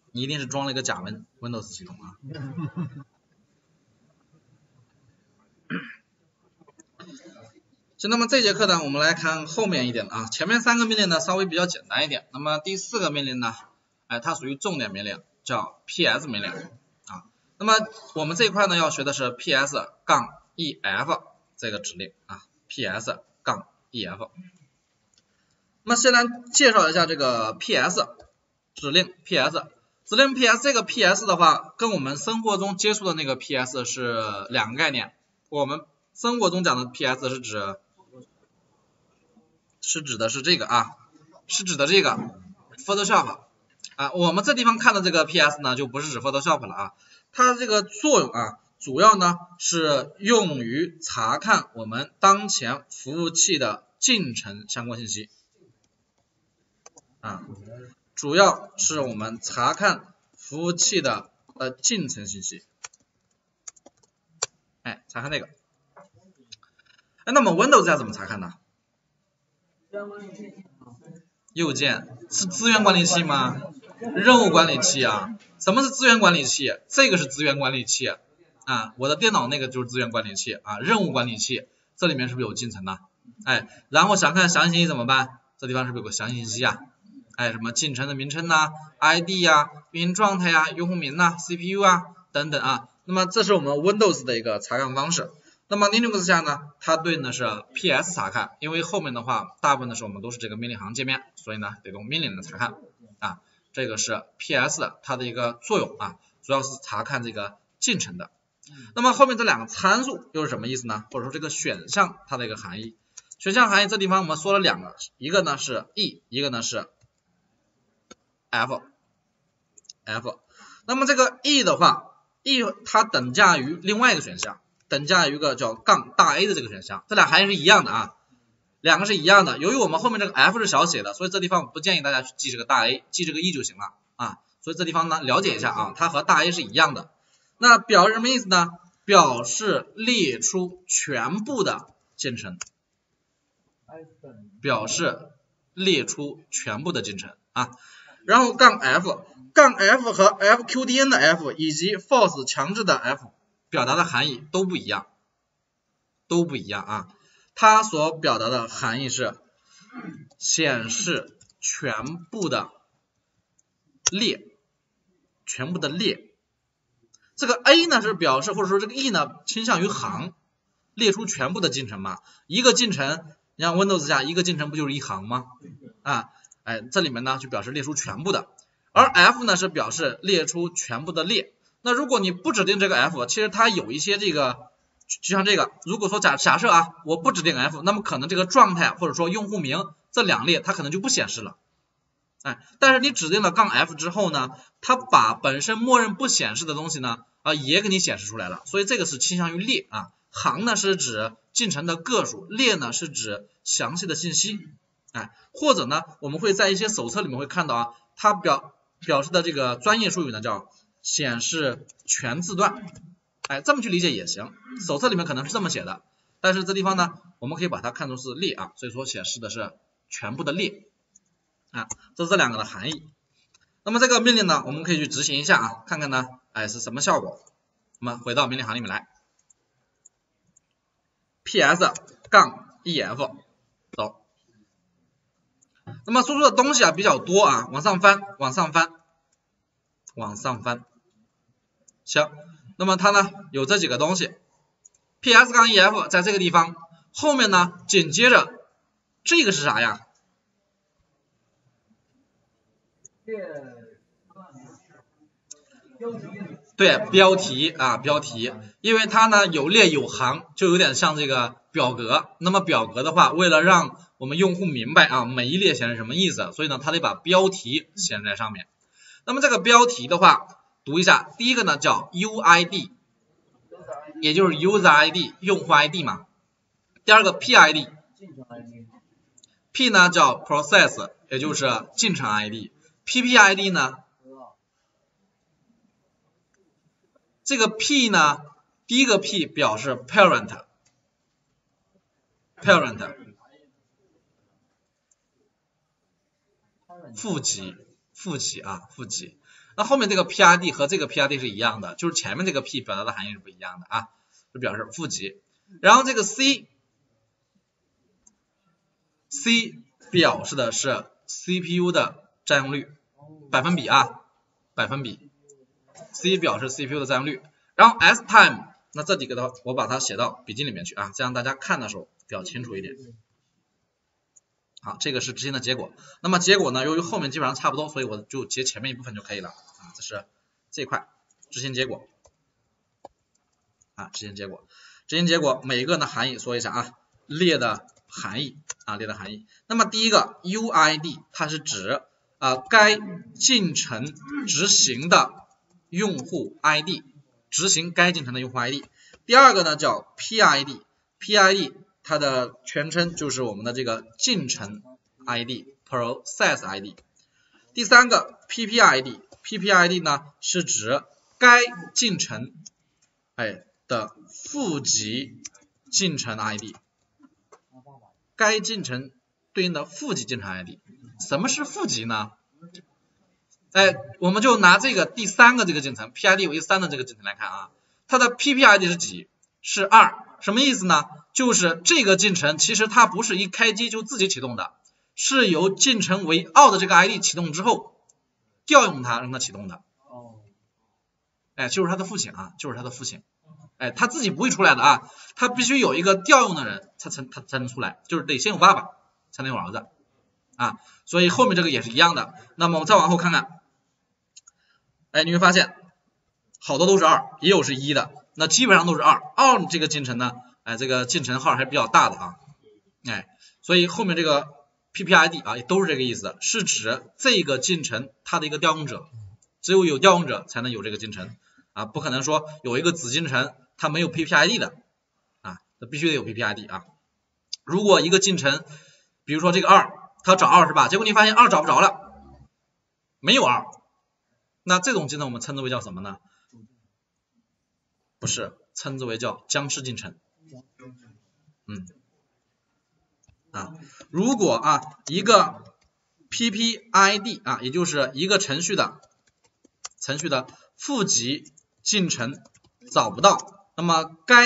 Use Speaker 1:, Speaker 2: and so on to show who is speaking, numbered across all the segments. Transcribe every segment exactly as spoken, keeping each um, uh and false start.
Speaker 1: 你一定是装了一个假 Win Windows 系统啊。行，那么这节课呢，我们来看后面一点啊，前面三个命令呢稍微比较简单一点，那么第四个命令呢，哎，它属于重点命令，叫 P S 命令啊。那么我们这一块呢要学的是 P S 杠 E F 这个指令啊 ，P S 杠 E F。那么先来介绍一下这个 P S 指令 P S 指令 P S 这个 P S 的话，跟我们生活中接触的那个 P S 是两个概念。我们生活中讲的 P S 是指是指的是这个啊，是指的这个 Photoshop 啊。我们这地方看的这个 P S 呢，就不是指 Photoshop 了啊。它这个作用啊，主要呢是用于查看我们当前服务器的进程相关信息啊，主要是我们查看服务器的呃进程信息，哎，查看这个。哎，那么 Windows 要怎么查看呢？右键是资源管理器吗？任务管理器啊？什么是资源管理器？这个是资源管理器啊，我的电脑那个就是资源管理器啊，任务管理器，这里面是不是有进程呢？哎，然后想看详细信息怎么办？这地方是不是有个详细信息啊？哎，什么进程的名称呐、I D 呀、运行状态呀、用户名呐、C P U 啊等等啊。那么这是我们 Windows 的一个查看方式。那么 Linux 下呢，它对应的是 P S 查看，因为后面的话大部分的时候我们都是这个命令行界面，所以呢得用命令的查看啊。这个是 P S 它的一个作用啊，主要是查看这个进程的。那么后面这两个参数又是什么意思呢？或者说这个选项它的一个含义。选项含义这地方我们说了两个，一个呢是 E， 一个呢是 F F。那么这个 E 的话 ，E 它等价于另外一个选项。等价于一个叫杠大 A 的这个选项，这俩含义是一样的啊，两个是一样的。由于我们后面这个 F 是小写的，所以这地方不建议大家去记这个大 A， 记这个 E 就行了啊。所以这地方呢了解一下啊，它和大 A 是一样的。那表示什么意思呢？表示列出全部的进程，表示列出全部的进程啊。然后杠 F， 杠 F 和 F Q D N 的 F 以及 false 强制的 F。表达的含义都不一样，都不一样啊！它所表达的含义是显示全部的列，全部的列。这个 A 呢是表示，或者说这个 E 呢倾向于行，列出全部的进程嘛。一个进程，你像 Windows 下一个进程不就是一行吗？啊，哎，这里面呢就表示列出全部的，而 F 呢是表示列出全部的列。那如果你不指定这个 F， 其实它有一些这个，就像这个，如果说假假设啊，我不指定 F， 那么可能这个状态或者说用户名这两列它可能就不显示了，哎，但是你指定了杠 F 之后呢，它把本身默认不显示的东西呢啊也给你显示出来了，所以这个是倾向于列啊，行呢是指进程的个数，列呢是指详细的信息，哎，或者呢我们会在一些手册里面会看到啊，它表表示的这个专业术语呢叫显示全字段，哎，这么去理解也行，手册里面可能是这么写的，但是这地方呢，我们可以把它看作是列啊，所以说显示的是全部的列啊，这是这两个的含义。那么这个命令呢，我们可以去执行一下啊，看看呢，哎是什么效果。我们回到命令行里面来 ，P S 杠 E F 走。那么输出的东西啊比较多啊，往上翻，往上翻，往上翻。行，那么它呢有这几个东西 ，P S 杠 E F 在这个地方，后面呢紧接着这个是啥呀？对，标题啊标题，因为它呢有列有行，就有点像这个表格。那么表格的话，为了让我们用户明白啊每一列显示什么意思，所以呢它得把标题显示在上面。那么这个标题的话，读一下，第一个呢叫 U I D， 也就是 User I D 用户 I D 嘛。第二个 P I D，P 呢叫 Process， 也就是进程 I D。P P I D 呢，这个 P 呢，第一个 P 表示 Parent， Parent 父级，父级啊父级。 那后面这个 P I D 和这个 P I D 是一样的，就是前面这个 P 表达的含义是不一样的啊，就表示负极。然后这个 C C 表示的是 C P U 的占用率，百分比啊，百分比。C 表示 C P U 的占用率。然后 S time 那这几个的话，我把它写到笔记里面去啊，这样大家看的时候比较清楚一点。好，这个是执行的结果。那么结果呢，由于后面基本上差不多，所以我就截前面一部分就可以了啊。这是这一块执行结果啊，执行结果，执行结果每一个呢含义说一下啊，列的含义啊，列的含义。那么第一个 U I D 它是指啊该进程执行的用户 I D， 执行该进程的用户 I D。第二个呢叫 P I D，P I D 它的全称就是我们的这个进程 I D，Process I D。第三个 P P I D，P P I D 呢是指该进程哎的负极进程 I D， 该进程对应的负极进程 I D。什么是负极呢？哎，我们就拿这个第三个这个进程 P I D 为三的这个进程来看啊，它的 P P I D 是几？是二，什么意思呢？就是这个进程其实它不是一开机就自己启动的，是由进程为二的这个 I D 启动之后调用它让它启动的。哎，就是它的父亲啊，就是它的父亲。哎，他自己不会出来的啊，他必须有一个调用的人才才他才能出来，就是得先有爸爸才能有儿子啊，所以后面这个也是一样的。那么我们再往后看看，哎，你会发现好多都是二，也有是一的，那基本上都是二。二这个进程呢，哎，这个进程号还是比较大的啊，哎，所以后面这个 P P I D 啊也都是这个意思，是指这个进程它的一个调用者，只有有调用者才能有这个进程啊，不可能说有一个子进程它没有 P P I D 的啊，那必须得有 P P I D 啊。如果一个进程，比如说这个二，它找二是吧？结果你发现二找不着了，没有二，那这种进程我们称之为叫什么呢？不是，称之为叫僵尸进程。嗯，啊，如果啊一个 P P I D 啊，也就是一个程序的程序的负极进程找不到，那么该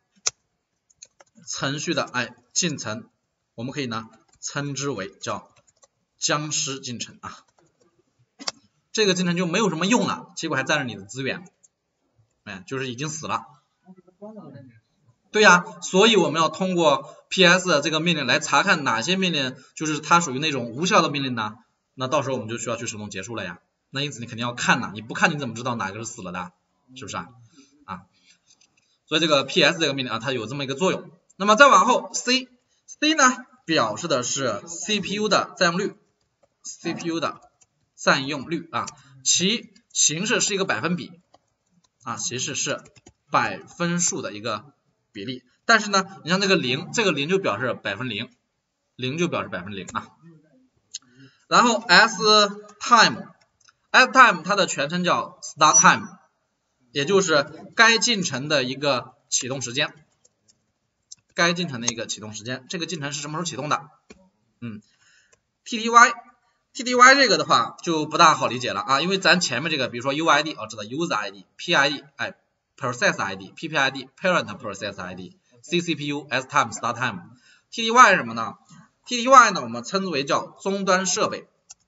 Speaker 1: 程序的哎进程，我们可以呢称之为叫僵尸进程啊。这个进程就没有什么用了，结果还占着你的资源，哎，就是已经死了。对呀、啊，所以我们要通过 P S 这个命令来查看哪些命令就是它属于那种无效的命令呢？那到时候我们就需要去手动结束了呀。那因此你肯定要看呐，你不看你怎么知道哪个是死了的？是不是啊？啊，所以这个 P S 这个命令啊，它有这么一个作用。那么再往后 C C 呢，表示的是 C P U 的占用率 ，C P U 的占用率啊，其形式是一个百分比啊，形式是百分数的一个比例。但是呢，你像这个零，这个零就表示百分零，零就表示百分零啊。然后 S time，S time 它的全称叫 start time， 也就是该进程的一个启动时间，该进程的一个启动时间，这个进程是什么时候启动的？嗯 ，T T Y。T T Y 这个的话就不大好理解了啊，因为咱前面这个，比如说 U I D 啊，知道 User I D、P I D 哎 Process I D、P P I D Parent Process I D、C C P U、S time、Start time。T T Y 是什么呢 ？T T Y 呢，我们称之为叫终端设备，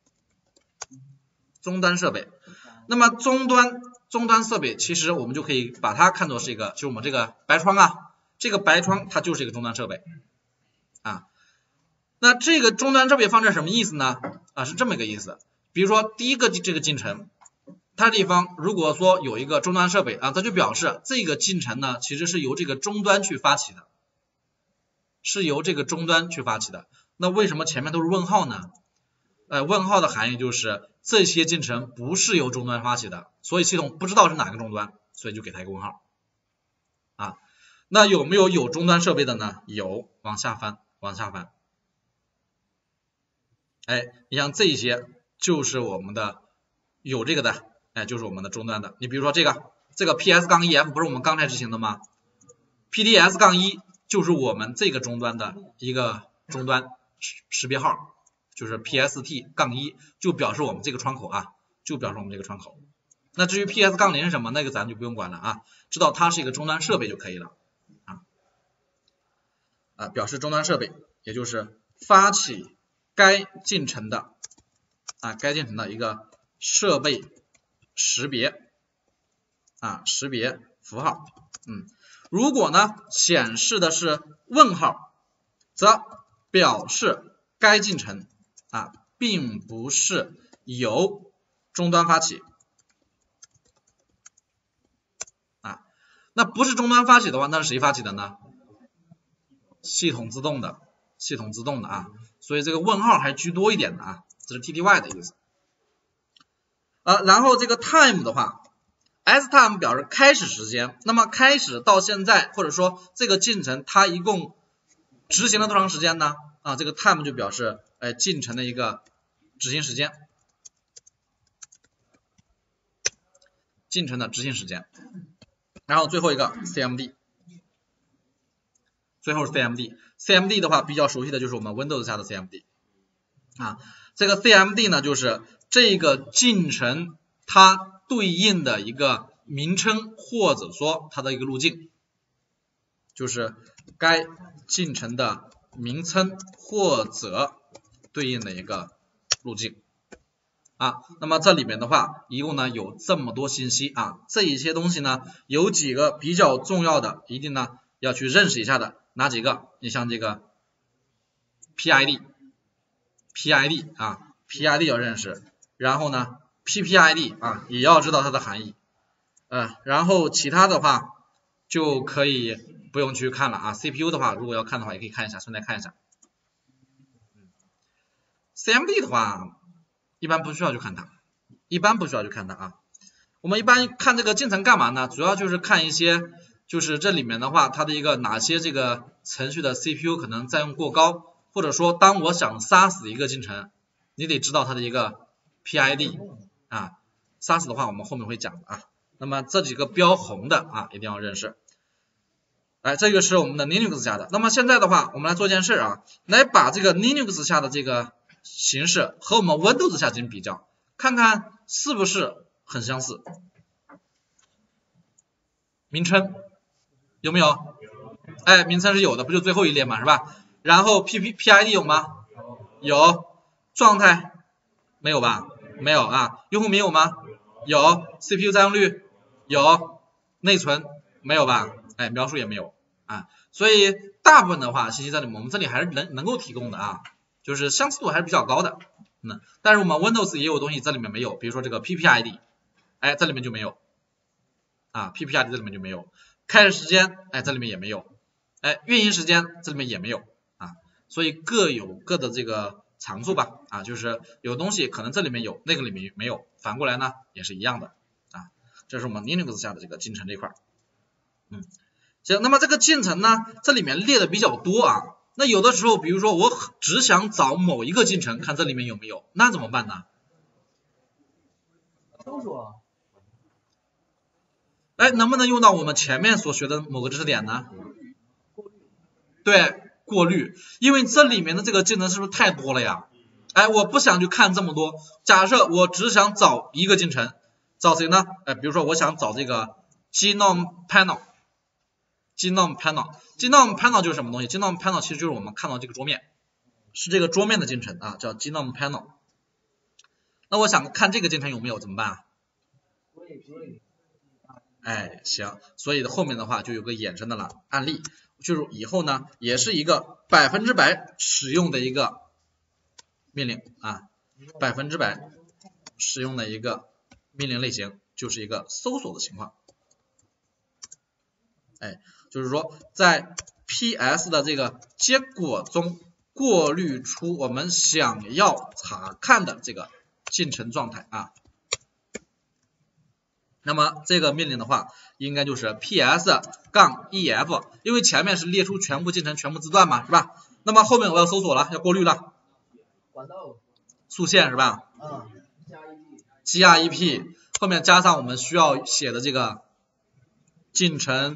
Speaker 1: 终端设备。那么终端终端设备，其实我们就可以把它看作是一个，就是我们这个白窗啊，这个白窗它就是一个终端设备啊。那这个终端设备放这什么意思呢？啊，是这么一个意思。比如说第一个这个进程，它地方如果说有一个终端设备啊，它就表示这个进程呢其实是由这个终端去发起的，是由这个终端去发起的。那为什么前面都是问号呢？呃，问号的含义就是这些进程不是由终端发起的，所以系统不知道是哪个终端，所以就给它一个问号啊。那有没有有终端设备的呢？有，往下翻，往下翻。哎，你像这些就是我们的有这个的，哎，就是我们的终端的。你比如说这个，这个 P S 杠 E F 不是我们刚才执行的吗 ？P D S 杠一就是我们这个终端的一个终端识别号，就是 P S T 杠一就表示我们这个窗口啊， 就表示我们这个窗口。那至于 P S 杠零是什么，那个咱就不用管了啊，知道它是一个终端设备就可以了啊。啊，表示终端设备，也就是发起该进程的啊该进程的一个设备识别啊识别符号。嗯，如果呢显示的是问号，则表示该进程啊并不是由终端发起啊。那不是终端发起的话，那是谁发起的呢？系统自动的，系统自动的啊。所以这个问号还居多一点的啊，这是 T T Y 的意思。呃，然后这个 time 的话 ，S time 表示开始时间，那么开始到现在，或者说这个进程它一共执行了多长时间呢？啊，这个 time 就表示呃进程的一个执行时间，进程的执行时间。然后最后一个 C M D， 最后是 C M D，C M D 的话比较熟悉的就是我们 Windows 下的 C M D 啊，这个 C M D 呢就是这个进程它对应的一个名称或者说它的一个路径，就是该进程的名称或者对应的一个路径啊。那么这里面的话一共呢有这么多信息啊，这一些东西呢有几个比较重要的，一定呢要去认识一下的，哪几个？你像这个 P I D P I D 啊 P I D 要认识，然后呢 P P I D 啊也要知道它的含义，呃，然后其他的话就可以不用去看了啊。C P U 的话如果要看的话也可以看一下，顺带看一下。C M D 的话一般不需要去看它，一般不需要去看它啊。我们一般看这个进程干嘛呢？主要就是看一些，就是这里面的话它的一个哪些这个程序的 C P U 可能占用过高，或者说当我想杀死一个进程，你得知道它的一个 P I D 啊，杀死的话我们后面会讲的啊。那么这几个标红的啊一定要认识。来，这个是我们的 Linux 下的。那么现在的话我们来做件事啊，来把这个 Linux 下的这个形式和我们 Windows 下进行比较，看看是不是很相似。名称有没有？哎，名称是有的，不就最后一列嘛，是吧？然后 P P P I D 有吗？有。状态没有吧？没有啊。用户名有吗？有。C P U 占用率有。内存没有吧？哎，描述也没有啊。所以大部分的话信息在里面我们这里还是能能够提供的啊，就是相似度还是比较高的。嗯，但是我们 Windows 也有东西这里面没有，比如说这个 P P I D， 哎，这里面就没有啊 ，P P I D 这里面就没有。开始时间，哎，这里面也没有。哎，运营时间这里面也没有啊，所以各有各的这个长处吧啊，就是有东西可能这里面有，那个里面没有，反过来呢也是一样的啊。这是我们 Linux 下的这个进程这块。嗯，行，那么这个进程呢，这里面列的比较多啊。那有的时候，比如说我只想找某一个进程，看这里面有没有，那怎么办呢？
Speaker 2: 搜索。
Speaker 1: 哎，能不能用到我们前面所学的某个知识点呢？对，过滤，因为这里面的这个进程是不是太多了呀？哎，我不想去看这么多。假设我只想找一个进程，找谁呢？哎，比如说我想找这个 Genome Panel。Genome Panel，Genome Panel 就是什么东西 ？Genome Panel 其实就是我们看到这个桌面，是这个桌面的进程啊，叫 Genome Panel。那我想看这个进程有没有怎么办啊？哎，行，所以后面的话就有个衍生的了案例，就是以后呢也是一个百分之百使用的一个命令啊，百分之百使用的一个命令类型，就是一个搜索的情况。哎，就是说在 P S 的这个结果中过滤出我们想要查看的这个进程状态啊。那么这个命令的话，应该就是 P S 杠 E F， 因为前面是列出全部进程全部字段嘛，是吧？那么后面我要搜索了，要过滤了，
Speaker 2: 管道
Speaker 1: 速线是吧？
Speaker 2: 啊
Speaker 1: ，G R E P 后面加上我们需要写的这个进程，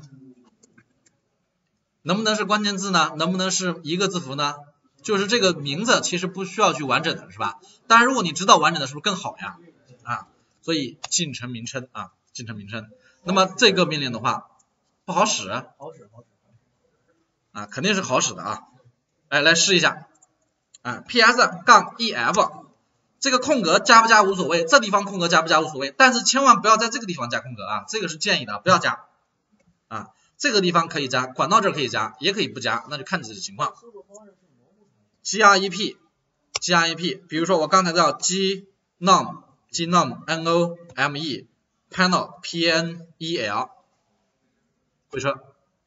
Speaker 1: 能不能是关键字呢？能不能是一个字符呢？就是这个名字其实不需要去完整的是吧？当然如果你知道完整的是不是更好呀？啊， 所以进程名称啊，进程名称。那么这个命令的话不好使，
Speaker 2: 好使好使
Speaker 1: 啊，肯定是好使的啊。哎，来试一下啊 ，ps 杠 ef 这个空格加不加无所谓，这地方空格加不加无所谓，但是千万不要在这个地方加空格啊，这个是建议的，不要加啊。这个地方可以加，管到这儿可以加，也可以不加，那就看自己的情况。grep grep， 比如说我刚才叫 gnome gnome nome panel pnel 回车，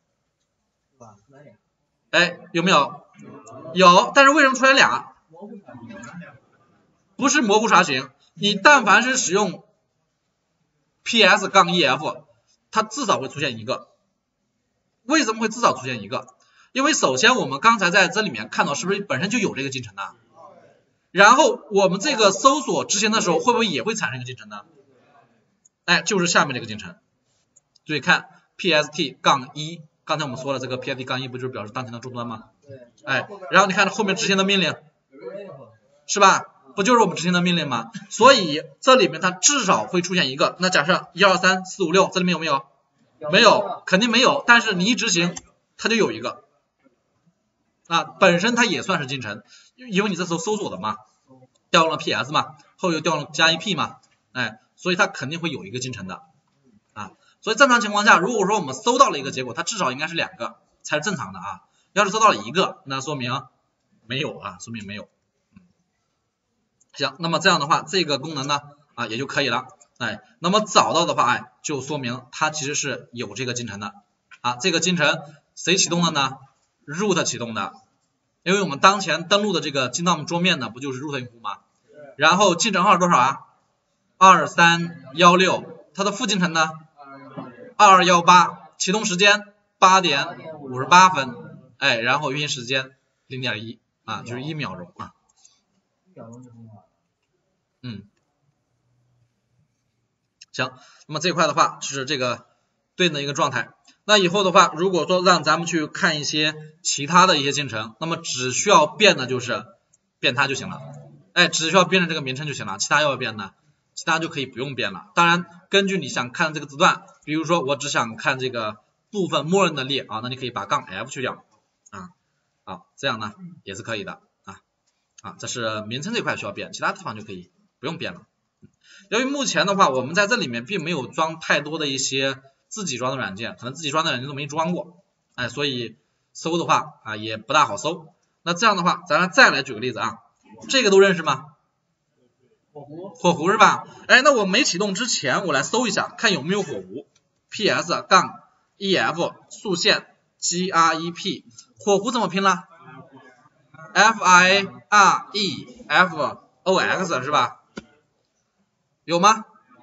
Speaker 1: 哎，有没有？有，但是为什么出来俩？不是模糊查询，你但凡是使用 ps 杠 ef， 它至少会出现一个。为什么会至少出现一个？因为首先我们刚才在这里面看到是不是本身就有这个进程呢？然后我们这个搜索执行的时候会不会也会产生一个进程呢？哎，就是下面这个进程。注意看 pst 杠一，刚才我们说了这个 pst 杠一不就是表示当前的终端吗？哎，然后你看后面执行的命令是吧？不就是我们执行的命令吗？所以这里面它至少会出现一个。那假设一二三四五六，这里面有没有？没有，肯定没有。但是你一执行，它就有一个。啊，本身它也算是进程，因为你这时候搜索的嘛，调用了 ps 嘛，后又调用了加 ep 嘛，哎，所以它肯定会有一个进程的。啊，所以正常情况下，如果说我们搜到了一个结果，它至少应该是两个才是正常的啊。要是搜到了一个，那说明没有啊，说明没有。行，那么这样的话，这个功能呢啊也就可以了。哎，那么找到的话，哎，就说明它其实是有这个进程的啊。这个进程谁启动的呢 ？root 启动的，因为我们当前登录的这个 gnome 桌面呢，不就是 root 用户吗？然后进程号是多少啊？二三一六，它的副进程呢？二二一八，启动时间八点五十八分，哎，然后运行时间零点一啊，就是一秒钟啊。嗯。行，那么这块的话是这个对应的一个状态。那以后的话，如果说让咱们去看一些其他的一些进程，那么只需要变的就是变它就行了。哎，只需要变成这个名称就行了，其他要不要变呢？其他就可以不用变了。当然，根据你想看这个字段，比如说我只想看这个部分默认的列啊，那你可以把杠 f 去掉啊，好，这样呢也是可以的啊啊，这是名称这块需要变，其他地方就可以不用变了。由于目前的话，我们在这里面并没有装太多的一些自己装的软件，可能自己装的软件都没装过，哎，所以搜的话啊也不大好搜。那这样的话，咱再来举个例子啊，这个都认识吗？
Speaker 2: 火狐，
Speaker 1: 火狐是吧？哎，那我没启动之前，我来搜一下，看有没有火狐。ps 杠 ef 竖线 grep， 火狐怎么拼了 ？f i r e f o x 是吧？有吗？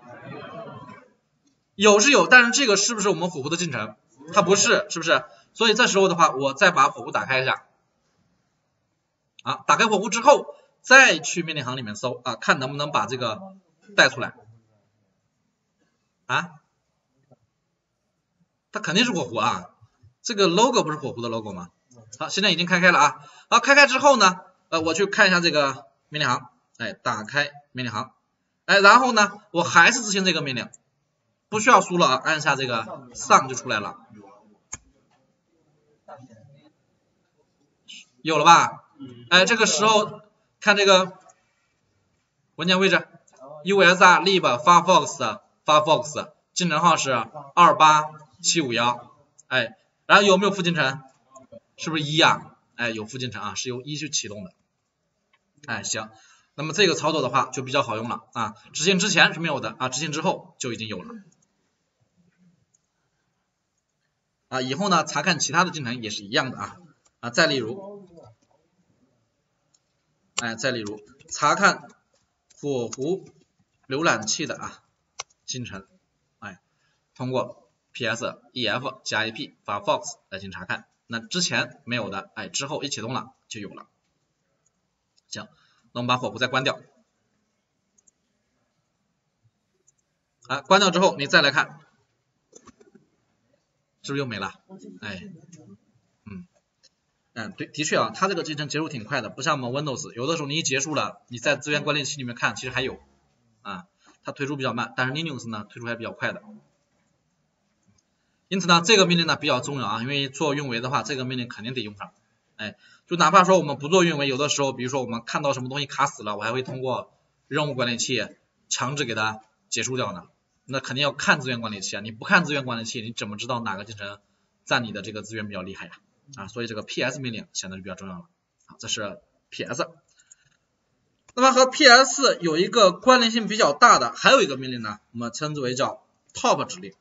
Speaker 1: 有是有，但是这个是不是我们火狐的进程？它不是，是不是？所以这时候的话，我再把火狐打开一下，啊，打开火狐之后，再去命令行里面搜啊，看能不能把这个带出来。啊，它肯定是火狐啊，这个 logo 不是火狐的 logo 吗？好，现在已经开开了啊。好，开开之后呢，呃，我去看一下这个命令行，哎，打开命令行。哎，然后呢，我还是执行这个命令，不需要输了啊，按下这个上就出来了，有了吧？哎，这个时候看这个文件位置 ，usr lib firefox firefox 进程号是二八七五一，哎，然后有没有副进程？是不是一呀？哎，有副进程啊，是由一去启动的，哎，行。那么这个操作的话就比较好用了啊，执行之前是没有的啊，执行之后就已经有了啊。以后呢查看其他的进程也是一样的啊啊。再例如，哎，再例如查看火狐浏览器的啊进程，哎，通过 ps ef 加 ep firefox 来进行查看，那之前没有的，哎，之后一启动了就有了。行。那我们把火狐再关掉，啊，关掉之后你再来看，是不是又没了？哎，嗯，嗯，对，的确啊，它这个进程结束挺快的，不像我们 Windows， 有的时候你一结束了，你在资源管理器里面看，其实还有啊， 它推出比较慢，但是 Linux 呢推出还比较快的。因此呢，这个命令呢比较重要啊，因为做运维的话，这个命令肯定得用上。哎，就哪怕说我们不做运维，有的时候，比如说我们看到什么东西卡死了，我还会通过任务管理器强制给它结束掉呢。那肯定要看资源管理器啊，你不看资源管理器，你怎么知道哪个进程占你的这个资源比较厉害呀？啊，所以这个 P S 命令显得就比较重要了。好，这是 P S。那么和 P S 有一个关联性比较大的，还有一个命令呢，我们称之为叫 top 指令，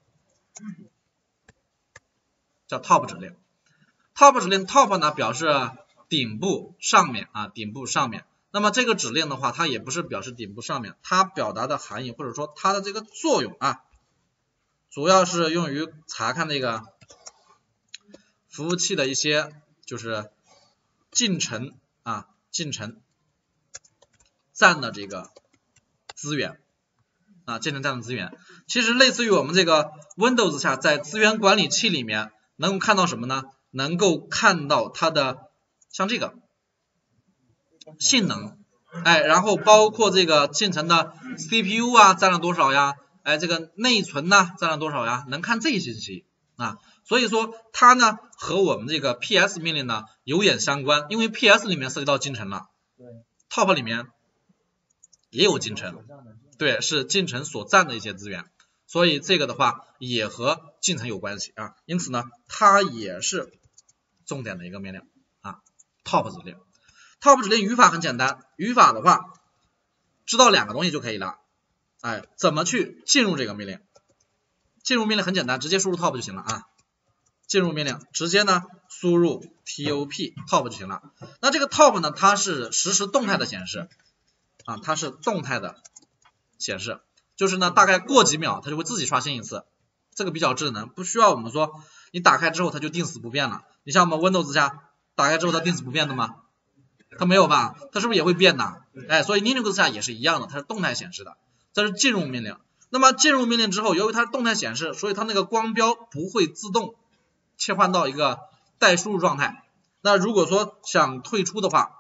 Speaker 1: 叫 top 指令。top 指令 top 呢表示顶部上面啊，顶部上面。那么这个指令的话，它也不是表示顶部上面，它表达的含义或者说它的这个作用啊，主要是用于查看那个服务器的一些就是进程啊，进程占的这个资源啊，进程占的资源。其实类似于我们这个 Windows 下在资源管理器里面能够看到什么呢？能够看到它的像这个性能，哎，然后包括这个进程的 C P U 啊占了多少呀，哎，这个内存呢占了多少呀，能看这些信息啊，所以说它呢和我们这个 P S 命令呢有点相关，因为 P S 里面涉及到进程了，对 ，top 里面也有进程，对，是进程所占的一些资源，所以这个的话也和进程有关系啊，因此呢它也是重点的一个命令啊 ，top 指令。top 指令语法很简单，语法的话知道两个东西就可以了，哎，怎么去进入这个命令？进入命令很简单，直接输入 top 就行了啊。进入命令直接呢输入 top top 就行了。那这个 top 呢，它是实时动态的显示啊，它是动态的显示，就是呢大概过几秒它就会自己刷新一次，这个比较智能，不需要我们说你打开之后它就定死不变了。你像我们 Windows 下打开之后它定死不变的吗？它没有吧？它是不是也会变呢？哎，所以 Linux 下也是一样的，它是动态显示的，这是进入命令。那么进入命令之后，由于它是动态显示，所以它那个光标不会自动切换到一个待输入状态。那如果说想退出的话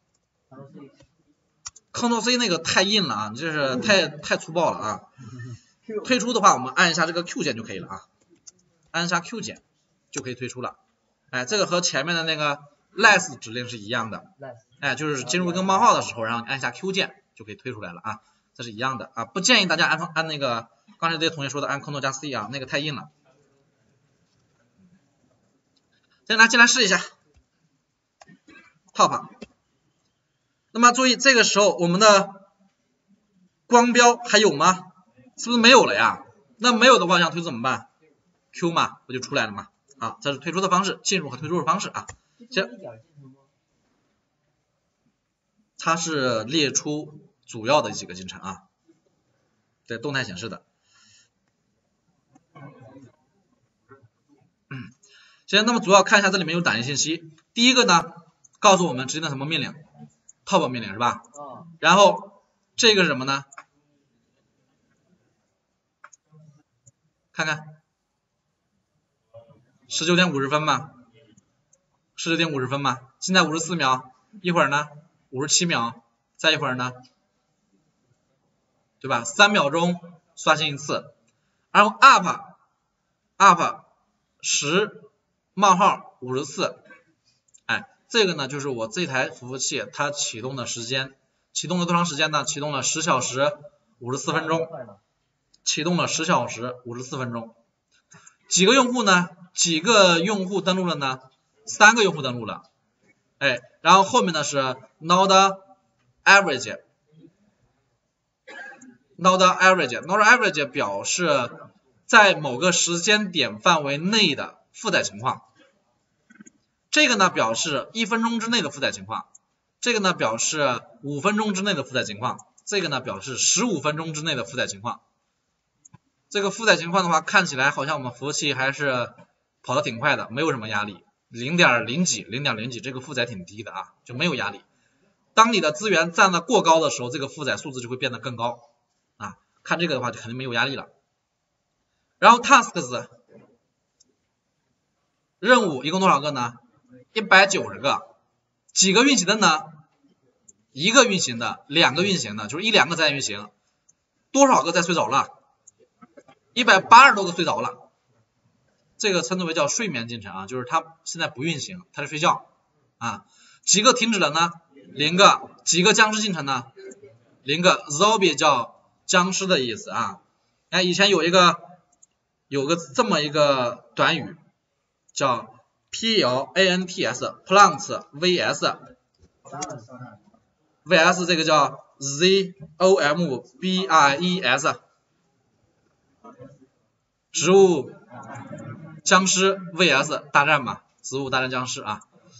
Speaker 1: ，Ctrl C 那个太硬了啊，这是太太粗暴了啊。退出的话，我们按一下这个 Q 键就可以了啊，按一下 Q 键就可以退出了。哎，这个和前面的那个less 指令是一样的，哎，就是进入一个冒号的时候，然后按下 Q 键就可以推出来了啊，这是一样的啊，不建议大家按按那个刚才这些同学说的按 Ctrl 加 C 啊，那个太硬了。先来进来试一下 top， 那么注意这个时候我们的光标还有吗？是不是没有了呀？那没有的话想退出怎么办 ？Q 嘛，不就出来了吗？好，这是退出的方式，进入和退出的方式啊。先，它是列出主要的几个进程啊，对，动态显示的。嗯，行，那么主要看一下这里面有哪些信息。第一个呢，告诉我们执行的什么命令 ，top 命令是吧？然后这个是什么呢？看看，十九点五十分嘛，十九点五十分嘛，现在五十四秒，一会儿呢五十七秒，再一会儿呢，对吧？三秒钟刷新一次，然后 up up 十冒号五十四，哎，这个呢就是我这台服务器它启动的时间，启动了多长时间呢？启动了十小时五十四分钟。启动了十小时五十四分钟，几个用户呢？几个用户登录了呢？三个用户登录了，哎，然后后面呢是 not average， not average， not average 表示在某个时间点范围内的负载情况，这个呢表示一分钟之内的负载情况，这个呢表示五分钟之内的负载情况，这个呢表示十五分钟之内的负载情况。这个负载情况的话，看起来好像我们服务器还是跑得挺快的，没有什么压力， 零点零几 零点零几，这个负载挺低的啊，就没有压力。当你的资源占的过高的时候，这个负载数字就会变得更高啊，看这个的话就肯定没有压力了。然后 tasks 任务一共多少个呢？一百九十个，几个运行的呢？一个运行的，两个运行的，就是一两个在运行。 多少个在睡着了？一百八十多个睡着了。这个称之为叫睡眠进程啊，就是它现在不运行，它在睡觉啊。几个停止了呢？零个。几个僵尸进程呢？零个。zombie 叫僵尸的意思啊。哎，以前有一个有个这么一个短语叫 P L A N T S plants vs vs 这个叫 Z O M B I E S 植物僵尸 vs 大战嘛，植物大战僵尸啊。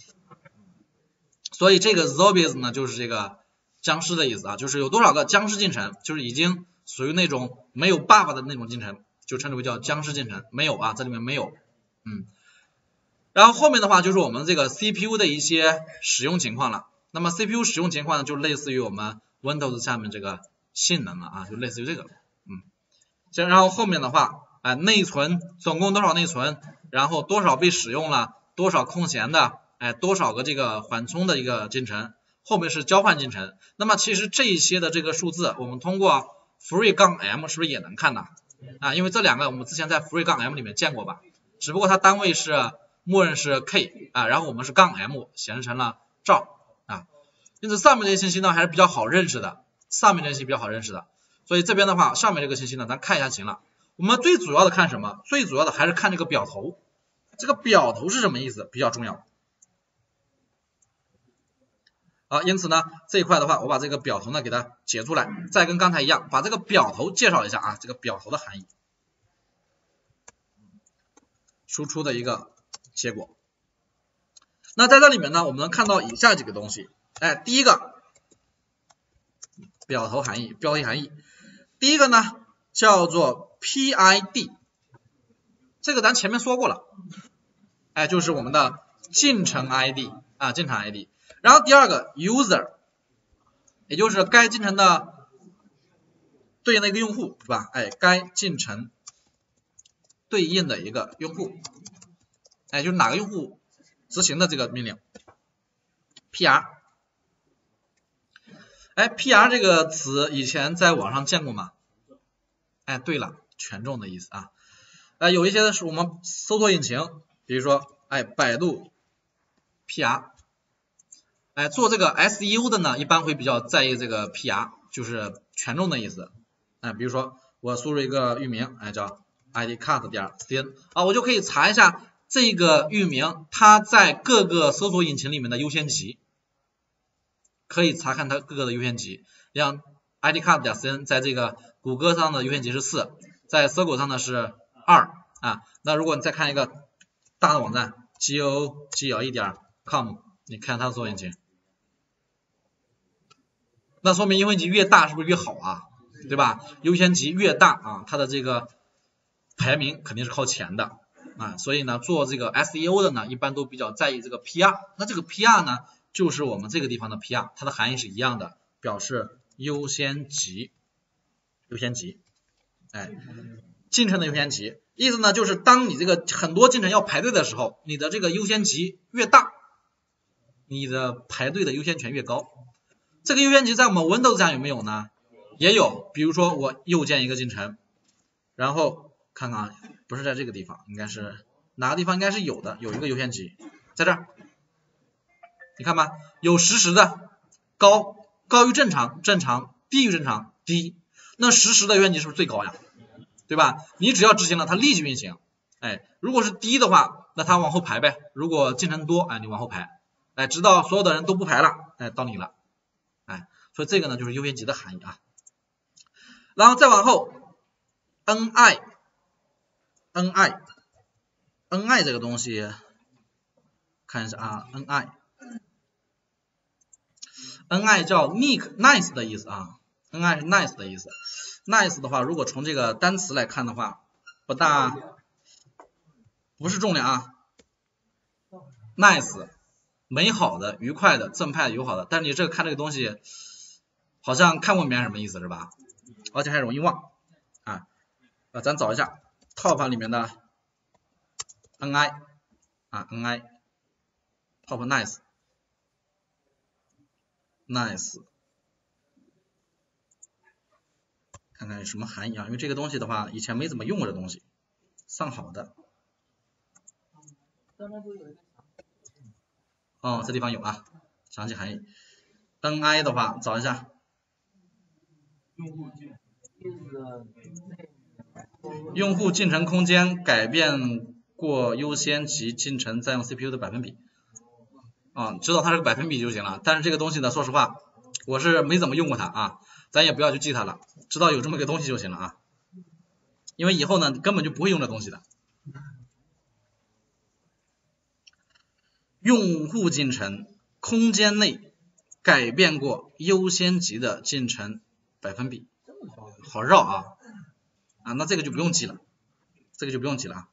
Speaker 1: 所以这个 zombies 呢就是这个僵尸的意思啊，就是有多少个僵尸进程，就是已经属于那种没有爸爸的那种进程，就称之为叫僵尸进程。没有啊，这里面没有，嗯。然后后面的话就是我们这个 C P U 的一些使用情况了。那么 C P U 使用情况呢，就类似于我们 Windows 下面这个性能了啊，就类似于这个，嗯。行，然后后面的话，哎、呃，内存总共多少内存，然后多少被使用了，多少空闲的，哎，多少个这个缓冲的一个进程，后面是交换进程。那么其实这一些的这个数字，我们通过 free-m 是不是也能看呢？啊，因为这两个我们之前在 free-m 里面见过吧，只不过它单位是默认是 k 啊，然后我们是杠 m 显示成了兆啊，因此上面这些信息呢还是比较好认识的，上面这些信息比较好认识的，所以这边的话上面这个信息呢咱看一下行了。我们最主要的看什么？最主要的还是看这个表头，这个表头是什么意思比较重要啊，因此呢这一块的话我把这个表头呢给它解出来，再跟刚才一样把这个表头介绍一下啊，这个表头的含义，输出的一个结果。那在这里面呢我们能看到以下几个东西，哎，第一个表头含义，标题含义，第一个呢叫做 P I D， 这个咱前面说过了，哎，就是我们的进程 I D 啊，进程 I D。然后第二个 user， 也就是该进程的对应的一个用户，是吧？哎，该进程对应的一个用户，哎，就是哪个用户执行的这个命令 ，P R。哎 ，P R 这个词以前在网上见过吗？哎，对了，权重的意思啊。哎，有一些是我们搜索引擎，比如说，哎，百度 P R， 哎，做这个 S E O 的呢，一般会比较在意这个 P R， 就是权重的意思。哎，比如说我输入一个域名，哎，叫 idcast 点 C N 啊，我就可以查一下这个域名它在各个搜索引擎里面的优先级。可以查看它各个的优先级，像 idcast 点 C N 在这个谷歌上的优先级是四，在搜狗上呢是二啊。那如果你再看一个大的网站 G O O G L E 点 com， 你看它的搜索引擎，那说明优先级越大是不是越好啊？对吧？优先级越大啊，它的这个排名肯定是靠前的啊。所以呢，做这个 S E O 的呢，一般都比较在意这个 P R。那这个 P R 呢？就是我们这个地方的 P R， 它的含义是一样的，表示优先级，优先级，哎，进程的优先级，意思呢就是当你这个很多进程要排队的时候，你的这个优先级越大，你的排队的优先权越高。这个优先级在我们 Windows 上有没有呢？也有，比如说我右键一个进程，然后看看啊，不是在这个地方，应该是哪个地方应该是有的，有一个优先级，在这儿。你看吧，有实时的高高于正常正常低于正常低，那实时的优先级是不是最高呀？对吧？你只要执行了，它立即运行。哎，如果是低的话，那它往后排呗。如果进程多，哎，你往后排，哎，直到所有的人都不排了，哎，到你了，哎，所以这个呢就是优先级的含义啊。然后再往后 ，N I N I N I 这个东西看一下啊 ，N I。N I 叫 Nick nice 的意思啊 ，N I 是 nice 的意思。nice 的话，如果从这个单词来看的话，不大，不是重量啊 ，nice 美好的、愉快的、正派的、友好的。但是你这个看这个东西，好像看不明白什么意思是吧？而且还容易忘啊。啊，咱找一下 top 里面的 N I 啊 ，N I top nice。nice， 看看有什么含义啊？因为这个东西的话，以前没怎么用过的东西，上好的。哦，这地方有啊，详细含义。登 I 的话，找一下。用户进程空间改变过优先级进程占用 C P U 的百分比。啊，知道它是个百分比就行了。但是这个东西呢，说实话，我是没怎么用过它啊，咱也不要去记它了，知道有这么个东西就行了啊。因为以后呢，根本就不会用这东西的。用户进程空间内改变过优先级的进程百分比，好绕啊啊，那这个就不用记了，这个就不用记了啊。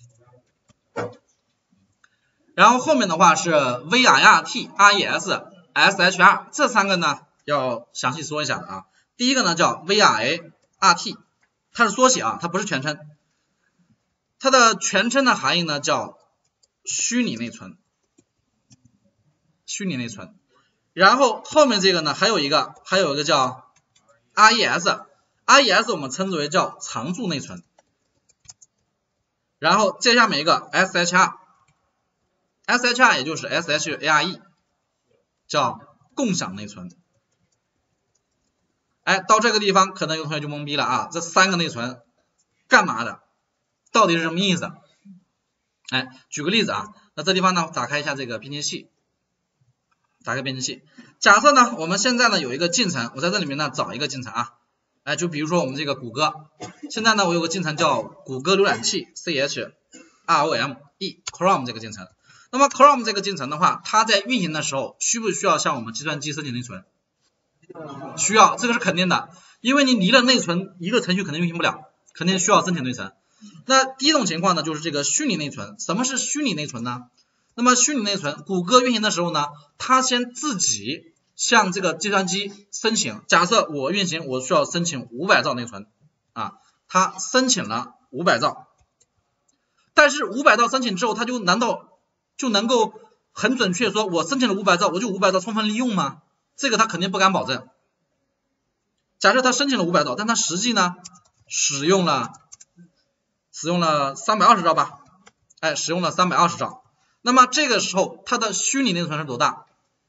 Speaker 1: 然后后面的话是 V R R T R E S S H R 这三个呢要详细说一下的啊。第一个呢叫 V R A R T， 它是缩写啊，它不是全称。它的全称的含义呢叫虚拟内存，虚拟内存。然后后面这个呢还有一个，还有一个叫 R E S，R E S 我们称之为叫常驻内存。然后接下面一个 S H R。S H R 也就是 S H A R E， 叫共享内存。哎，到这个地方可能有同学就懵逼了啊，这三个内存干嘛的？到底是什么意思？哎，举个例子啊，那这地方呢，打开一下这个编辑器，打开编辑器。假设呢，我们现在呢有一个进程，我在这里面呢找一个进程啊，哎，就比如说我们这个谷歌，现在呢我有个进程叫谷歌浏览器 C H R O M E Chrome 这个进程。那么 Chrome 这个进程的话，它在运行的时候需不需要向我们计算机申请内存？需要，这个是肯定的，因为你离了内存，一个程序肯定运行不了，肯定需要申请内存。那第一种情况呢，就是这个虚拟内存。什么是虚拟内存呢？那么虚拟内存，谷歌运行的时候呢，它先自己向这个计算机申请。假设我运行，我需要申请五百兆内存啊，它申请了五百兆，但是五百兆申请之后，它就难道就能够很准确说我申请了五百兆，我就五百兆充分利用吗？这个他肯定不敢保证。假设他申请了五百兆，但他实际呢使用了使用了三百二十兆吧，哎，使用了三百二十兆。那么这个时候它的虚拟内存是多大？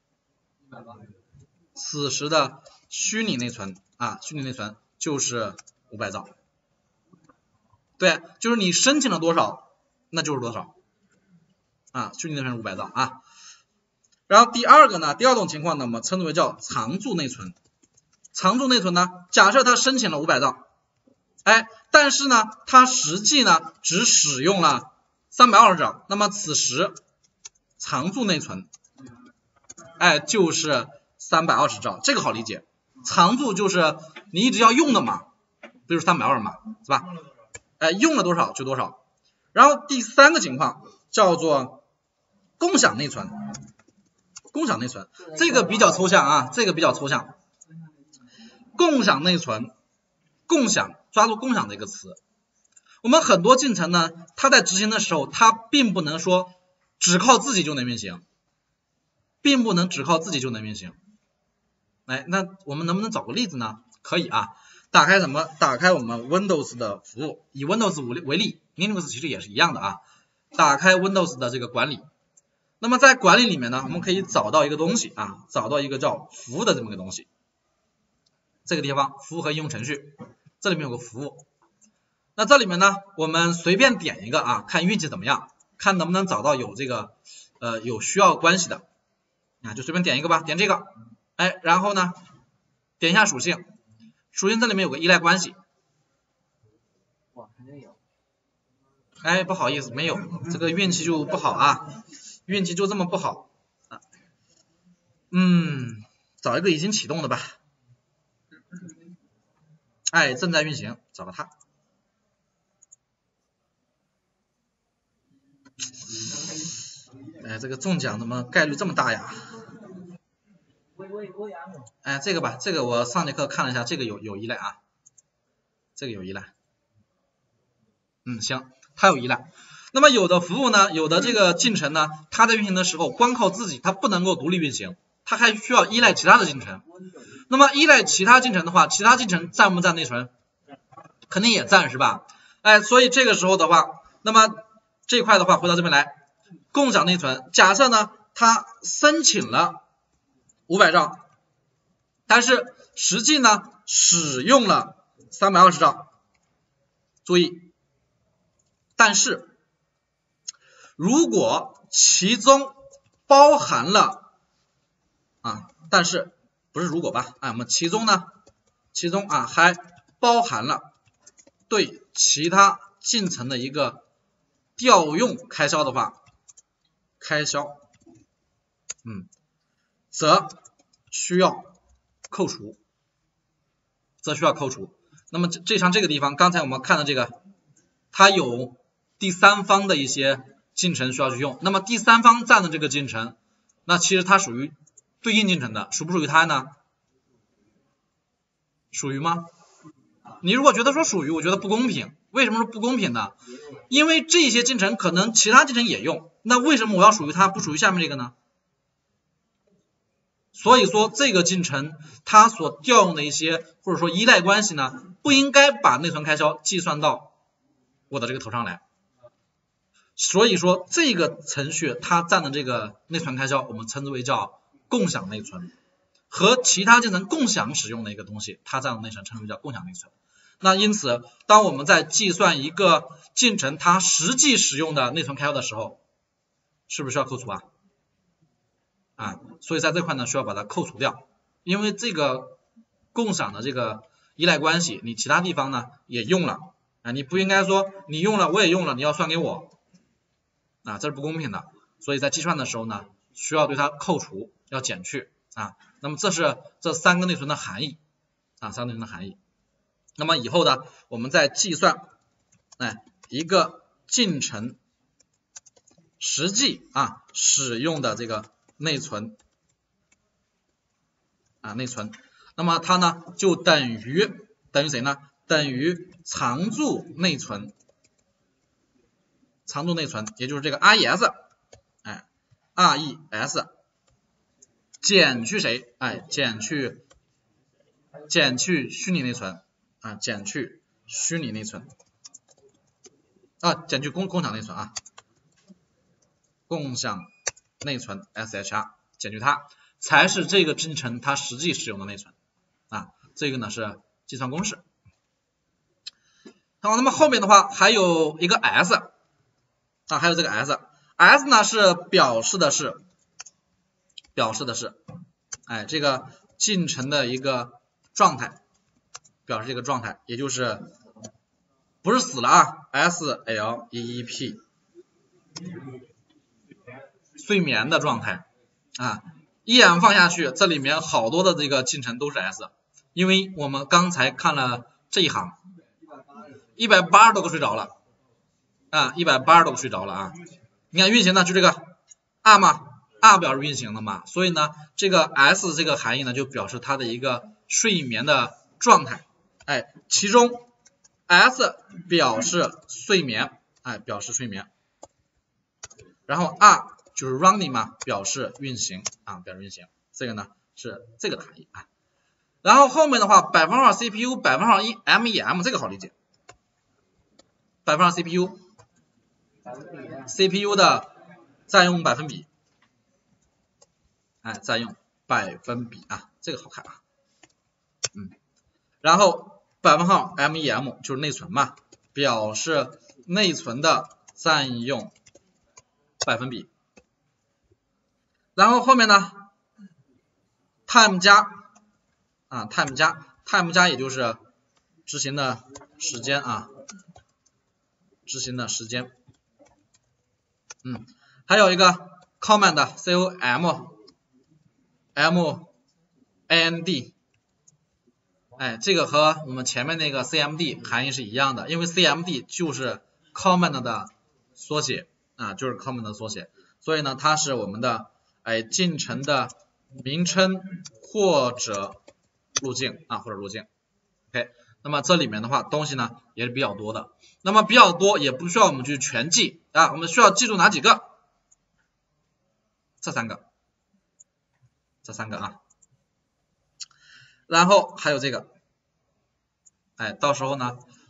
Speaker 1: 此时的虚拟内存啊，虚拟内存就是五百兆。对，就是你申请了多少，那就是多少。啊，虚拟内存是五百兆啊。然后第二个呢，第二种情况呢，我们称之为叫常驻内存。常驻内存呢，假设它申请了五百兆，哎，但是呢，它实际呢只使用了三百二十兆，那么此时常驻内存，哎，就是三百二十兆，这个好理解。常驻就是你一直要用的嘛，不就是三百二十嘛，是吧？哎，用了多少就多少。然后第三个情况叫做共享内存。共享内存这个比较抽象啊，这个比较抽象。共享内存，共享，抓住共享这个词。我们很多进程呢，它在执行的时候，它并不能说只靠自己就能运行，并不能只靠自己就能运行。哎，那我们能不能找个例子呢？可以啊，打开什么？打开我们 Windows 的服务，以 Windows 为例 ，Linux 其实也是一样的啊。打开 Windows 的这个管理。那么在管理里面呢，我们可以找到一个东西啊，找到一个叫服务的这么个东西。这个地方服务和应用程序，这里面有个服务。那这里面呢，我们随便点一个啊，看运气怎么样，看能不能找到有这个呃有需要关系的啊，就随便点一个吧，点这个，哎，然后呢，点一下属性，属性这里面有个依赖关系。
Speaker 2: 哇，肯定有。
Speaker 1: 哎，不好意思，没有，这个运气就不好啊。运气就这么不好啊，嗯，找一个已经启动的吧，哎，正在运行，找个它。哎，这个中奖怎么概率这么大呀？哎，这个吧，这个我上节课看了一下，这个有有依赖啊，这个有依赖。嗯，行，它有依赖。那么有的服务呢，有的这个进程呢，它在运行的时候光靠自己，它不能够独立运行，它还需要依赖其他的进程。那么依赖其他进程的话，其他进程占不占内存？ 肯定也占是吧？哎，所以这个时候的话，那么这块的话回到这边来，共享内存，假设呢它申请了五百兆，但是实际呢使用了三百二十兆，注意，但是如果其中包含了啊，但是不是如果吧？哎，我们其中呢，其中啊还包含了对其他进程的一个调用开销的话，开销，嗯，则需要扣除，则需要扣除。那么这这像这个地方，刚才我们看的这个，它有第三方的一些进程需要去用，那么第三方占的这个进程，那其实它属于对应进程的，属不属于它呢？属于吗？你如果觉得说属于，我觉得不公平。为什么说不公平呢？因为这些进程可能其他进程也用，那为什么我要属于它，不属于下面这个呢？所以说这个进程它所调用的一些或者说依赖关系呢，不应该把内存开销计算到我的这个头上来。所以说这个程序它占的这个内存开销，我们称之为叫共享内存，和其他进程共享使用的一个东西，它占的内存称之为叫共享内存。那因此，当我们在计算一个进程它实际使用的内存开销的时候，是不是需要扣除啊？啊，所以在这块呢需要把它扣除掉，因为这个共享的这个依赖关系，你其他地方呢也用了啊，你不应该说你用了我也用了，你要算给我啊，这是不公平的。所以在计算的时候呢，需要对它扣除，要减去啊。那么这是这三个内存的含义啊，三个内存的含义。那么以后呢，我们在计算哎一个进程实际啊使用的这个内存啊内存，那么它呢就等于等于谁呢？等于常驻内存，常驻内存也就是这个 R E S， 哎 R E S 减去谁？哎减去减去虚拟内存啊，减去虚拟内存啊，减去共共享内存啊，共享内存 S H R 减去它，才是这个进程它实际使用的内存啊。这个呢是计算公式。好，那么后面的话还有一个 S 啊，还有这个 S，S 呢是表示的是表示的是，哎，这个进程的一个状态，表示这个状态，也就是不是死了啊 ，S L E E P 睡眠的状态啊，一眼放下去，这里面好多的这个进程都是 S， 因为我们刚才看了这一行，一百八十多个睡着了啊，一百八十多个睡着了啊，你看运行呢就这个 R 嘛 ，R 表示运行的嘛，所以呢这个 S 这个含义呢就表示它的一个睡眠的状态，哎，其中 S 表示睡眠，哎，表示睡眠，然后 R 就是 running 嘛，表示运行啊，表示运行，这个呢是这个的含义啊。然后后面的话，百分号 C P U， 百分号一 M E M 这个好理解，百分号 C P U，C P U 的占用百分比，哎，占用百分比啊，这个好看啊，嗯，然后百分号 M E M 就是内存嘛，表示内存的占用百分比。然后后面呢 time 加啊 time 加 time 加也就是执行的时间啊，执行的时间。嗯，还有一个 command C O M M A N D， 哎，这个和我们前面那个 C M D 含义是一样的，因为 C M D 就是 command 的缩写啊，就是 command 的缩写，所以呢它是我们的哎进程的名称或者路径啊或者路径 OK， 那么这里面的话东西呢也是比较多的，那么比较多也不需要我们去全记啊，我们需要记住哪几个？这三个，这三个啊，然后还有这个，哎，到时候呢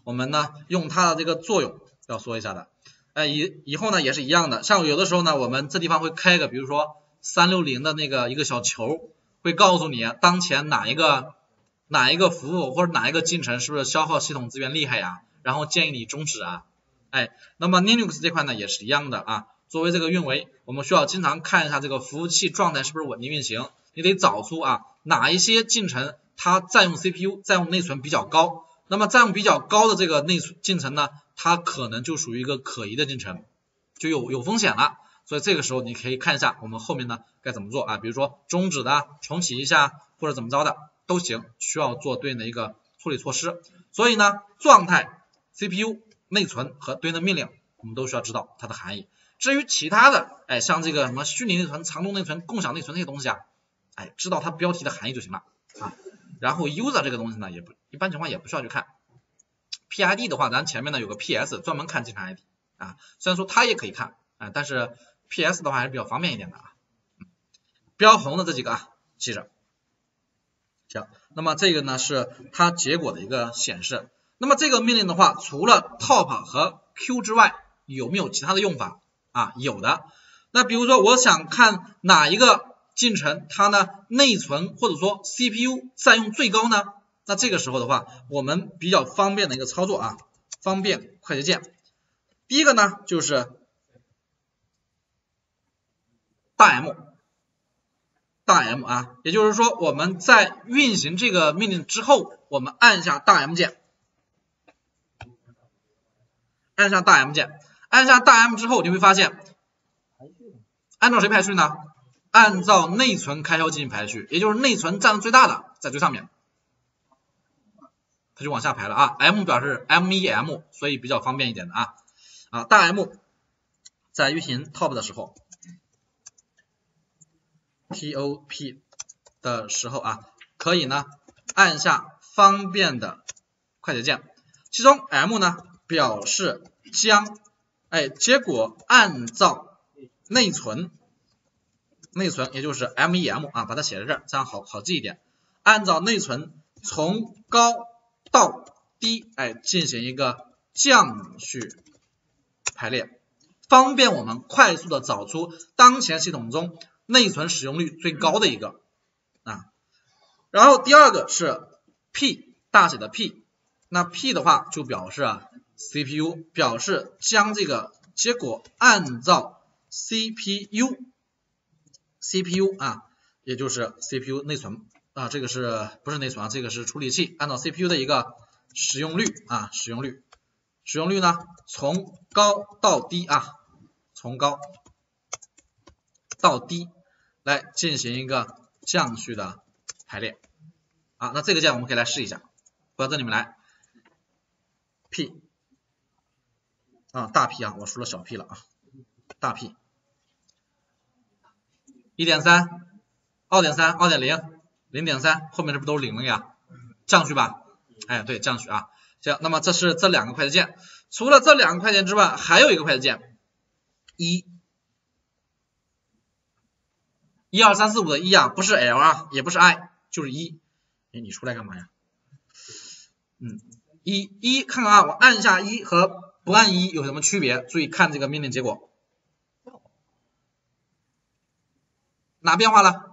Speaker 1: 我们呢用它的这个作用要说一下的。哎，以以后呢也是一样的，像有的时候呢，我们这地方会开个，比如说三六零的那个一个小球，会告诉你当前哪一个哪一个服务或者哪一个进程是不是消耗系统资源厉害呀，然后建议你终止啊。哎，那么 Linux 这块呢也是一样的啊，作为这个运维，我们需要经常看一下这个服务器状态是不是稳定运行，你得找出啊哪一些进程它占用 C P U 占用内存比较高，那么占用比较高的这个内存进程呢，它可能就属于一个可疑的进程，就有有风险了，所以这个时候你可以看一下我们后面呢该怎么做啊，比如说终止的重启一下或者怎么着的都行，需要做对应的一个处理措施。所以呢状态 C P U 内存和对应的命令我们都需要知道它的含义。至于其他的哎像这个什么虚拟内存、常用内存、共享内存这些东西啊，哎知道它标题的含义就行了啊。然后 user 这个东西呢也不一般情况也不需要去看。P I D 的话咱前面呢有个 P S 专门看进程 I D 啊，虽然说它也可以看啊，但是 P S 的话还是比较方便一点的啊。嗯、标红的这几个啊记着。行，那么这个呢是它结果的一个显示。那么这个命令的话，除了 top 和 Q 之外，有没有其他的用法啊？有的。那比如说我想看哪一个进程它呢内存或者说 C P U 占用最高呢？那这个时候的话，我们比较方便的一个操作啊，方便快捷键。第一个呢就是大 M。大 M 啊，也就是说我们在运行这个命令之后，我们按下大 M 键，按下大 M 键，按下大 M 之后，你会发现，按照谁排序呢？按照内存开销进行排序，也就是内存占的最大的在最上面，它就往下排了啊。M 表示 M 一 M， 所以比较方便一点的啊啊，大 M 在运行 top 的时候。T O P 的时候啊，可以呢按下方便的快捷键，其中 M 呢表示将哎结果按照内存内存也就是 M 一 M 啊，把它写在这儿，这样好好记一点，按照内存从高到低哎进行一个降序排列，方便我们快速的找出当前系统中内存使用率最高的一个啊，然后第二个是 P 大写的 P， 那 P 的话就表示啊 C P U 表示将这个结果按照 C P U C P U 啊，也就是 C P U 内存啊，这个是不是内存啊？这个是处理器，按照 C P U 的一个使用率啊，使用率使用率呢从高到低啊，从高到低来进行一个降序的排列啊，那这个键我们可以来试一下，回到这里面来 P 啊大 P 啊，我输了小 P 了啊，大 P 一点三 二点三 二点零 零点三 后面这不都是零了呀，降序吧，哎对降序啊。行，那么这是这两个快捷键，除了这两个快捷键之外，还有一个快捷键一一二三四五的一啊，不是 L 啊，也不是 I， 就是一。哎，你出来干嘛呀？嗯，一一看看啊，我按下一和不按一有什么区别？注意看这个命令结果，哪变化了？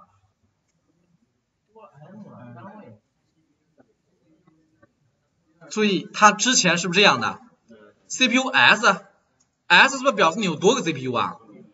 Speaker 1: 注意它之前是不是这样的 ？C P U S S 是不是表示你有多个 C P U 啊？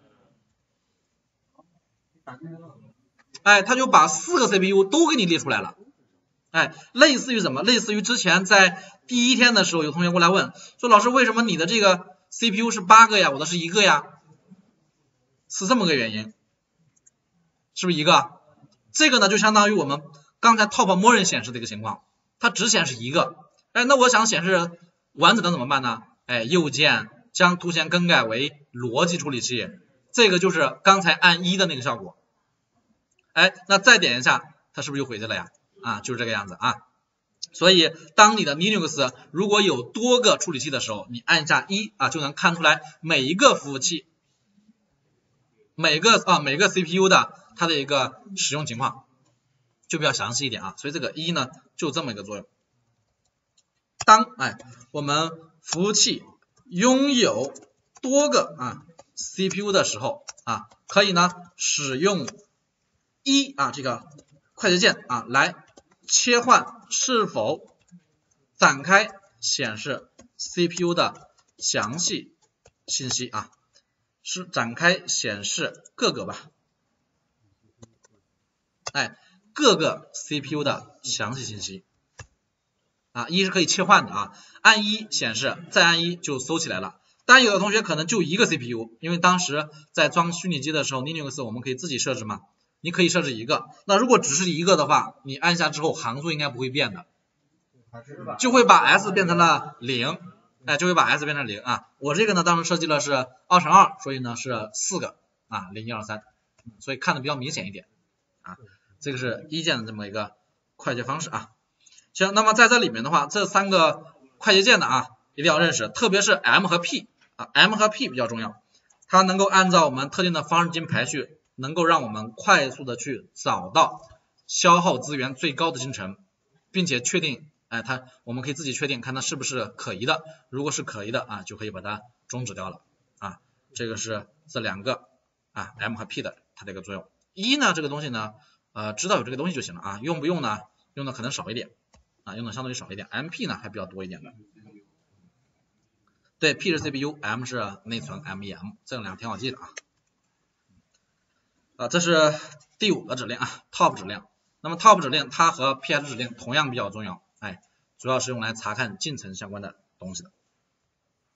Speaker 1: 哎，它就把四个 C P U 都给你列出来了。哎，类似于什么？类似于之前在第一天的时候，有同学过来问说，老师为什么你的这个 C P U 是八个呀，我的是一个呀？是这么个原因，是不是一个？这个呢，就相当于我们刚才 top 默认显示的一个情况，它只显示一个。哎，那我想显示完整的怎么办呢？哎，右键将图形更改为逻辑处理器，这个就是刚才按一的那个效果。哎，那再点一下，它是不是就回去了呀？啊，就是这个样子啊。所以当你的 Linux 如果有多个处理器的时候，你按下一啊，就能看出来每一个服务器，每个啊每个 C P U 的它的一个使用情况，就比较详细一点啊。所以这个一呢，就这么一个作用。 当哎我们服务器拥有多个啊 C P U 的时候啊，可以呢使用一啊这个快捷键啊来切换是否展开显示 C P U 的详细信息啊，是展开显示各个吧，哎各个 C P U 的详细信息啊，一是可以切换的啊，按一显示，再按一就搜起来了。当然有的同学可能就一个 C P U， 因为当时在装虚拟机的时候 Linux 我们可以自己设置嘛，你可以设置一个，那如果只是一个的话，你按下之后行数应该不会变的，就会把 S 变成了零，哎，就会把 S 变成零啊。我这个呢当时设计了是二乘二，所以呢是四个啊，零一二三，所以看的比较明显一点啊。这个是一键的这么一个快捷方式啊。行，那么在这里面的话，这三个快捷键的啊，一定要认识，特别是 M 和 P 啊 ，M 和 P 比较重要，它能够按照我们特定的方式进行排序，能够让我们快速的去找到消耗资源最高的进程，并且确定，哎，它我们可以自己确定看它是不是可疑的，如果是可疑的啊，就可以把它终止掉了啊。这个是这两个啊 M 和 P 的它的一个作用。一呢这个东西呢，呃，知道有这个东西就行了啊，用不用呢？用的可能少一点。啊，用的相对于少一点 ，M P 呢还比较多一点的。对 ，P 是 C P U，M 是内存 M E M， 这两个挺好记的啊。啊，这是第五个指令啊 ，Top 指令。那么 Top 指令它和 P S 指令同样比较重要，哎，主要是用来查看进程相关的东西的。